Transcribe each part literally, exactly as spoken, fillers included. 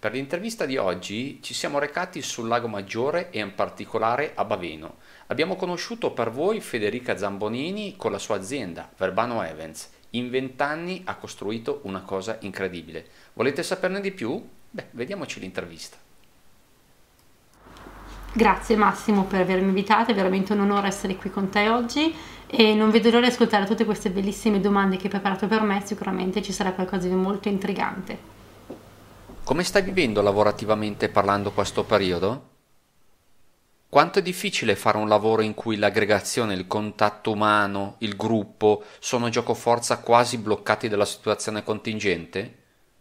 Per l'intervista di oggi ci siamo recati sul Lago Maggiore e in particolare a Baveno. Abbiamo conosciuto per voi Federica Zambonini con la sua azienda, Verbano Events. In vent'anni ha costruito una cosa incredibile. Volete saperne di più? Beh, vediamoci l'intervista. Grazie Massimo per avermi invitato, è veramente un onore essere qui con te oggi e non vedo l'ora di ascoltare tutte queste bellissime domande che hai preparato per me, sicuramente ci sarà qualcosa di molto intrigante. Come stai vivendo lavorativamente parlando questo periodo? Quanto è difficile fare un lavoro in cui l'aggregazione, il contatto umano, il gruppo sono giocoforza quasi bloccati dalla situazione contingente?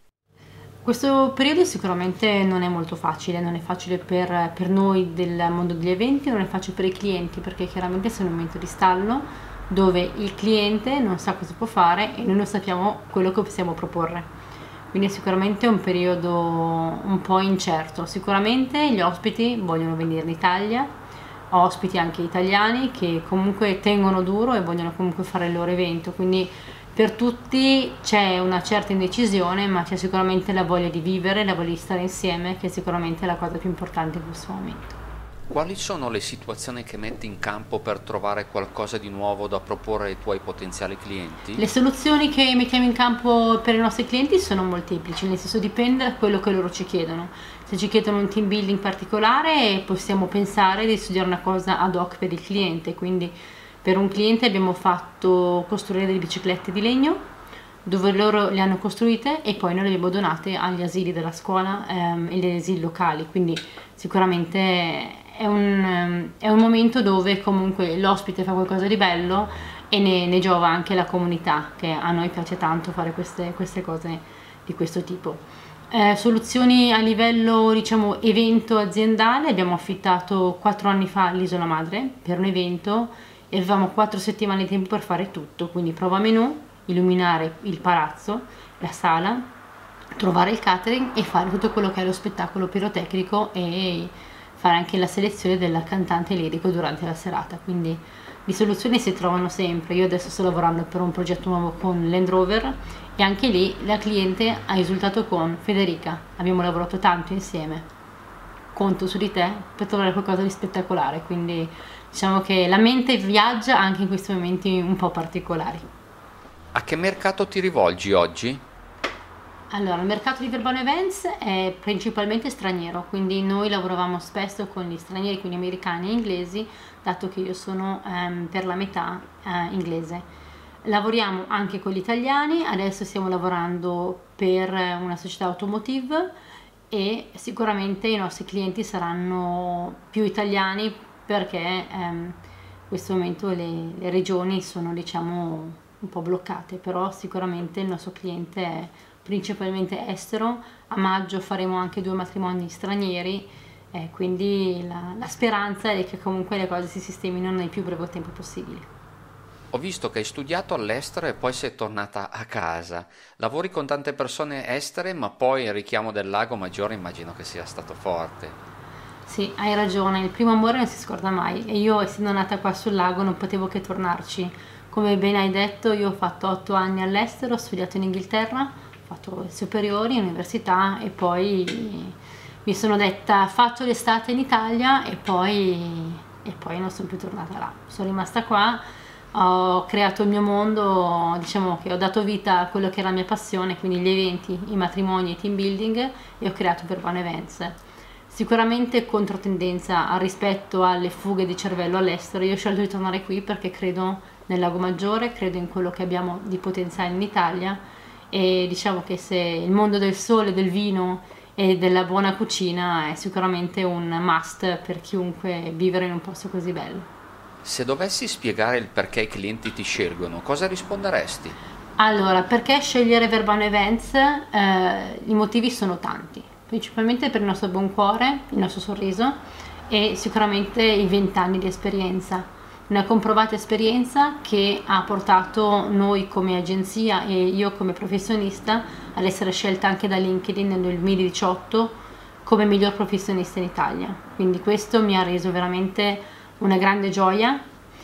Questo periodo sicuramente non è molto facile, non è facile per, per noi del mondo degli eventi, non è facile per i clienti perché chiaramente siamo in un momento di stallo dove il cliente non sa cosa può fare e noi non sappiamo quello che possiamo proporre. Quindi è sicuramente un periodo un po' incerto. Sicuramente gli ospiti vogliono venire in Italia, ospiti anche italiani che comunque tengono duro e vogliono comunque fare il loro evento, quindi per tutti c'è una certa indecisione, ma c'è sicuramente la voglia di vivere, la voglia di stare insieme, che è sicuramente la cosa più importante in questo momento. Quali sono le situazioni che metti in campo per trovare qualcosa di nuovo da proporre ai tuoi potenziali clienti? Le soluzioni che mettiamo in campo per i nostri clienti sono molteplici, nel senso dipende da quello che loro ci chiedono. Se ci chiedono un team building particolare possiamo pensare di studiare una cosa ad hoc per il cliente, quindi per un cliente abbiamo fatto costruire delle biciclette di legno dove loro le hanno costruite e poi noi le abbiamo donate agli asili della scuola ehm, e agli asili locali, quindi sicuramente è un, è un momento dove comunque l'ospite fa qualcosa di bello e ne, ne giova anche la comunità, che a noi piace tanto fare queste, queste cose di questo tipo. Eh, soluzioni a livello diciamo evento aziendale, abbiamo affittato quattro anni fa l'Isola Madre per un evento e avevamo quattro settimane di tempo per fare tutto, quindi prova menù, illuminare il palazzo, la sala, trovare il catering e fare tutto quello che è lo spettacolo pirotecnico e fare anche la selezione del cantante lirico durante la serata, quindi di soluzioni si trovano sempre. Io adesso sto lavorando per un progetto nuovo con Land Rover e anche lì la cliente ha risultato con Federica, abbiamo lavorato tanto insieme, conto su di te per trovare qualcosa di spettacolare, quindi diciamo che la mente viaggia anche in questi momenti un po' particolari. A che mercato ti rivolgi oggi? Allora, il mercato di Verbano Events è principalmente straniero, quindi noi lavoravamo spesso con gli stranieri, quindi americani e inglesi, dato che io sono ehm, per la metà eh, inglese. Lavoriamo anche con gli italiani, adesso stiamo lavorando per una società automotive e sicuramente i nostri clienti saranno più italiani perché ehm, in questo momento le, le regioni sono diciamo un po' bloccate, però sicuramente il nostro cliente è principalmente estero. A maggio faremo anche due matrimoni stranieri, eh, quindi la, la speranza è che comunque le cose si sistemino nel più breve tempo possibile. Ho visto che hai studiato all'estero e poi sei tornata a casa. Lavori con tante persone estere, ma poi il richiamo del Lago Maggiore immagino che sia stato forte. Sì, hai ragione, il primo amore non si scorda mai e io essendo nata qua sul lago non potevo che tornarci. Come ben hai detto, io ho fatto otto anni all'estero, ho studiato in Inghilterra, ho fatto superiori, università e poi mi sono detta faccio l'estate in Italia e poi, e poi non sono più tornata là. Sono rimasta qua, ho creato il mio mondo, diciamo che ho dato vita a quello che era la mia passione, quindi gli eventi, i matrimoni e i team building e ho creato Verbano Events. Sicuramente controtendenza rispetto alle fughe di cervello all'estero, io ho scelto di tornare qui perché credo nel Lago Maggiore, credo in quello che abbiamo di potenziale in Italia e diciamo che se il mondo del sole, del vino e della buona cucina è sicuramente un must per chiunque vivere in un posto così bello. Se dovessi spiegare il perché i clienti ti scelgono, cosa risponderesti? Allora, perché scegliere Verbano Events? Eh, i motivi sono tanti, principalmente per il nostro buon cuore, il nostro sorriso e sicuramente i vent'anni di esperienza. Una comprovata esperienza che ha portato noi come agenzia e io come professionista ad essere scelta anche da LinkedIn nel duemiladiciotto come miglior professionista in Italia. Quindi questo mi ha reso veramente una grande gioia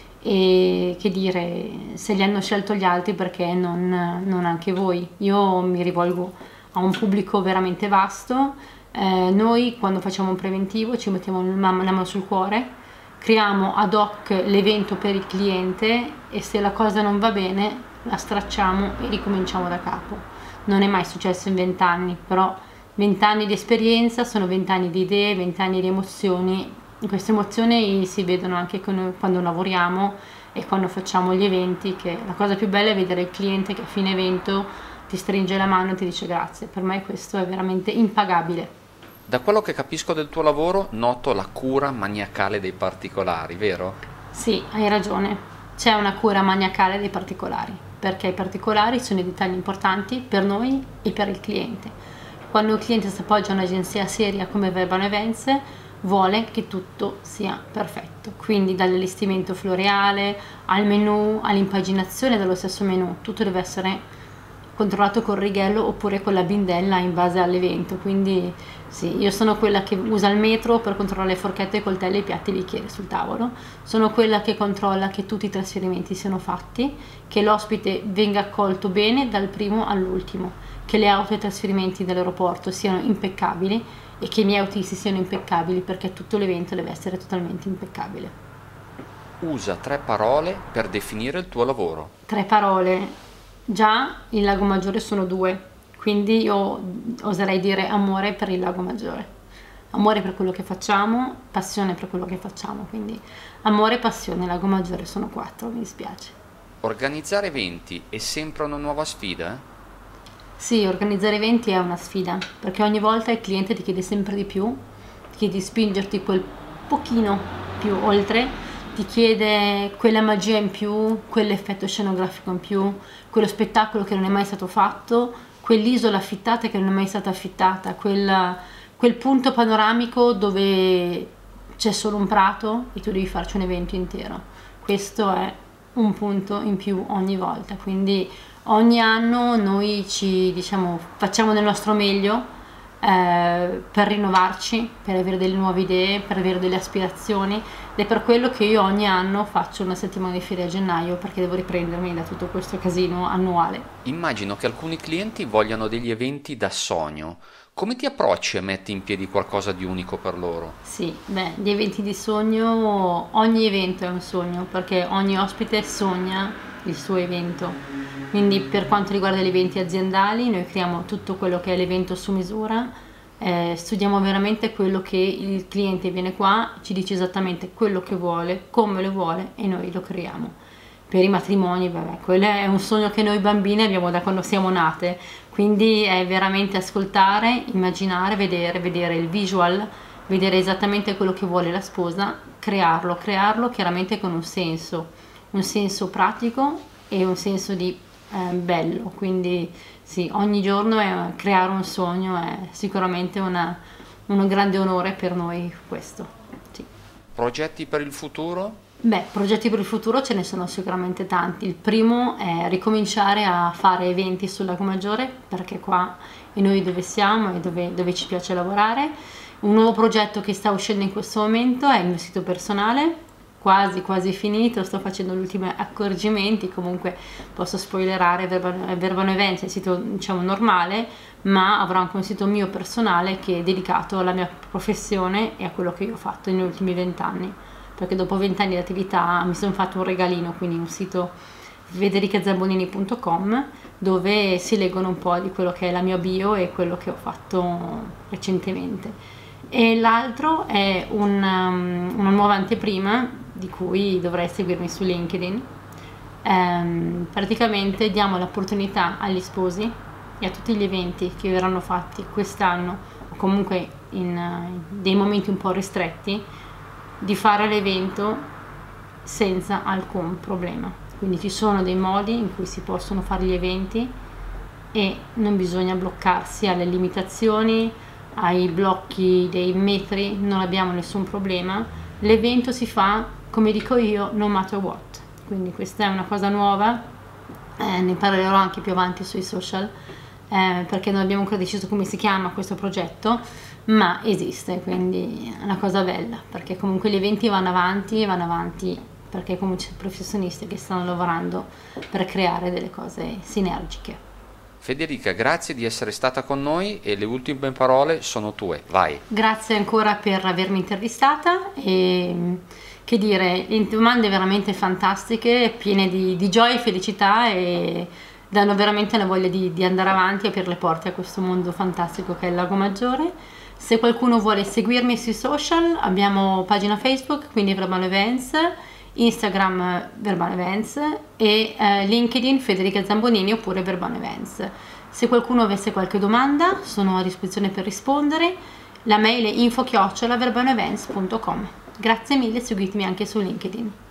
e che dire, se li hanno scelto gli altri perché non, non anche voi. Io mi rivolgo a un pubblico veramente vasto, Eh, noi quando facciamo un preventivo ci mettiamo la mano sul cuore, creiamo ad hoc l'evento per il cliente e se la cosa non va bene la stracciamo e ricominciamo da capo. Non è mai successo in vent'anni, però vent'anni di esperienza sono vent'anni di idee, vent'anni di emozioni. Queste emozioni si vedono anche quando lavoriamo e quando facciamo gli eventi, che la cosa più bella è vedere il cliente che a fine evento ti stringe la mano e ti dice grazie. Per me questo è veramente impagabile. Da quello che capisco del tuo lavoro noto la cura maniacale dei particolari, vero? Sì, hai ragione, c'è una cura maniacale dei particolari, perché i particolari sono i dettagli importanti per noi e per il cliente. Quando il cliente si appoggia a un'agenzia seria come Verbano Events vuole che tutto sia perfetto, quindi dall'allestimento floreale al menu, all'impaginazione dello stesso menu, tutto deve essere controllato col righello oppure con la bindella in base all'evento. Quindi sì, io sono quella che usa il metro per controllare le forchette, i coltelli, i piatti e i bicchieri sul tavolo, sono quella che controlla che tutti i trasferimenti siano fatti, che l'ospite venga accolto bene dal primo all'ultimo, che le auto e i trasferimenti dell'aeroporto siano impeccabili e che i miei autisti siano impeccabili, perché tutto l'evento deve essere totalmente impeccabile. Usa tre parole per definire il tuo lavoro. Tre parole, già il Lago Maggiore sono due, quindi io oserei dire amore per il Lago Maggiore. Amore per quello che facciamo, passione per quello che facciamo, quindi amore e passione, Lago Maggiore sono quattro, mi dispiace. Organizzare eventi è sempre una nuova sfida? Sì, organizzare eventi è una sfida, perché ogni volta il cliente ti chiede sempre di più, ti chiede di spingerti quel pochino più oltre, ti chiede quella magia in più, quell'effetto scenografico in più, quello spettacolo che non è mai stato fatto, quell'isola affittata che non è mai stata affittata, quel, quel punto panoramico dove c'è solo un prato e tu devi farci un evento intero. Questo è un punto in più ogni volta, quindi ogni anno noi ci diciamo facciamo del nostro meglio eh, per rinnovarci, per avere delle nuove idee, per avere delle aspirazioni, ed è per quello che io ogni anno faccio una settimana di ferie a gennaio, perché devo riprendermi da tutto questo casino annuale. Immagino che alcuni clienti vogliano degli eventi da sogno. Come ti approcci e metti in piedi qualcosa di unico per loro? Sì, beh, gli eventi di sogno, ogni evento è un sogno, perché ogni ospite sogna il suo evento. Quindi per quanto riguarda gli eventi aziendali, noi creiamo tutto quello che è l'evento su misura, eh, studiamo veramente quello che il cliente viene qua, ci dice esattamente quello che vuole, come lo vuole e noi lo creiamo. Per i matrimoni, vabbè, quello è un sogno che noi bambine abbiamo da quando siamo nate, quindi è veramente ascoltare, immaginare, vedere, vedere il visual, vedere esattamente quello che vuole la sposa, crearlo, crearlo chiaramente con un senso, un senso pratico e un senso di eh, bello, quindi sì, ogni giorno è, creare un sogno è sicuramente una, un grande onore per noi questo. Sì. Progetti per il futuro? Beh, progetti per il futuro ce ne sono sicuramente tanti. Il primo è ricominciare a fare eventi sul Lago Maggiore, perché qua è noi dove siamo e dove, dove ci piace lavorare. Un nuovo progetto che sta uscendo in questo momento è il mio sito personale, quasi quasi finito, sto facendo gli ultimi accorgimenti, comunque posso spoilerare, Verbano, Verbano Events è il sito diciamo normale, ma avrò anche un sito mio personale che è dedicato alla mia professione e a quello che io ho fatto negli ultimi vent'anni, perché dopo vent'anni di attività mi sono fatto un regalino, quindi un sito federica zambonini punto com dove si leggono un po' di quello che è la mia bio e quello che ho fatto recentemente. E l'altro è un, um, una nuova anteprima di cui dovrei seguirmi su LinkedIn. Um, praticamente diamo l'opportunità agli sposi e a tutti gli eventi che verranno fatti quest'anno o comunque in uh, dei momenti un po' ristretti di fare l'evento senza alcun problema. Quindi ci sono dei modi in cui si possono fare gli eventi e non bisogna bloccarsi alle limitazioni, ai blocchi dei metri, non abbiamo nessun problema. L'evento si fa, come dico io, no matter what. Quindi questa è una cosa nuova, eh, ne parlerò anche più avanti sui social, eh, perché non abbiamo ancora deciso come si chiama questo progetto, ma esiste, quindi è una cosa bella, perché comunque gli eventi vanno avanti e vanno avanti perché comunque c'è professionisti che stanno lavorando per creare delle cose sinergiche. Federica, grazie di essere stata con noi e le ultime parole sono tue, vai. Grazie ancora per avermi intervistata e che dire, le domande veramente fantastiche, piene di, di gioia e felicità e danno veramente la voglia di, di andare avanti e aprire le porte a questo mondo fantastico che è il Lago Maggiore. Se qualcuno vuole seguirmi sui social, abbiamo pagina Facebook, quindi Verbano Events, Instagram Verbano Events e eh, LinkedIn Federica Zambonini oppure Verbano Events. Se qualcuno avesse qualche domanda sono a disposizione per rispondere, la mail è info chiocciola verbanoevents punto com. Grazie mille, seguitemi anche su LinkedIn.